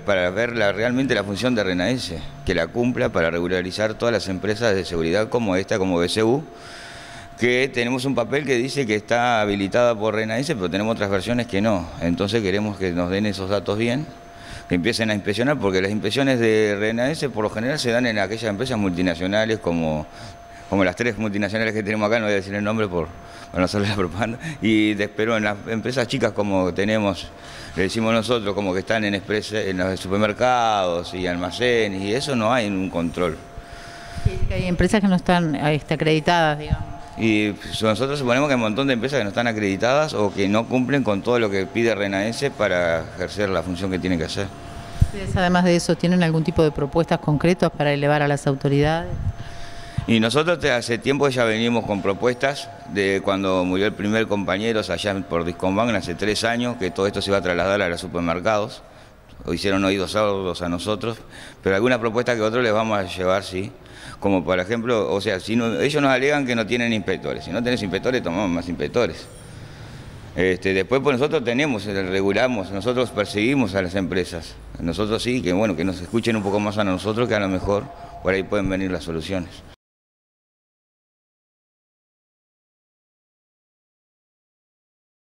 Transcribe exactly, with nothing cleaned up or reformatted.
Para ver la, realmente la función de RENAESE, que la cumpla para regularizar todas las empresas de seguridad como esta, como B C U, que tenemos un papel que dice que está habilitada por RENAESE, pero tenemos otras versiones que no. Entonces queremos que nos den esos datos bien, que empiecen a inspeccionar, porque las inspecciones de RENAESE por lo general se dan en aquellas empresas multinacionales como, como las tres multinacionales que tenemos acá, no voy a decir el nombre por, para no hacerle la propaganda, y de, pero en las empresas chicas como tenemos, le decimos nosotros, como que están en, express, en los supermercados y almacenes, y eso no hay un control. Sí, que hay empresas que no están este, acreditadas, digamos. Y nosotros suponemos que hay un montón de empresas que no están acreditadas o que no cumplen con todo lo que pide RENAESE para ejercer la función que tienen que hacer. ¿Ustedes, además de eso, tienen algún tipo de propuestas concretas para elevar a las autoridades? Y nosotros hace tiempo ya venimos con propuestas de cuando murió el primer compañero allá por Discomban, hace tres años, que todo esto se iba a trasladar a los supermercados. O hicieron oídos sordos a nosotros, pero alguna propuesta que otros les vamos a llevar, sí. Como por ejemplo, o sea, si no, ellos nos alegan que no tienen inspectores. Si no tenés inspectores, tomamos más inspectores. Este, después pues nosotros tenemos, regulamos, nosotros perseguimos a las empresas. Nosotros sí, que bueno, que nos escuchen un poco más a nosotros, que a lo mejor por ahí pueden venir las soluciones.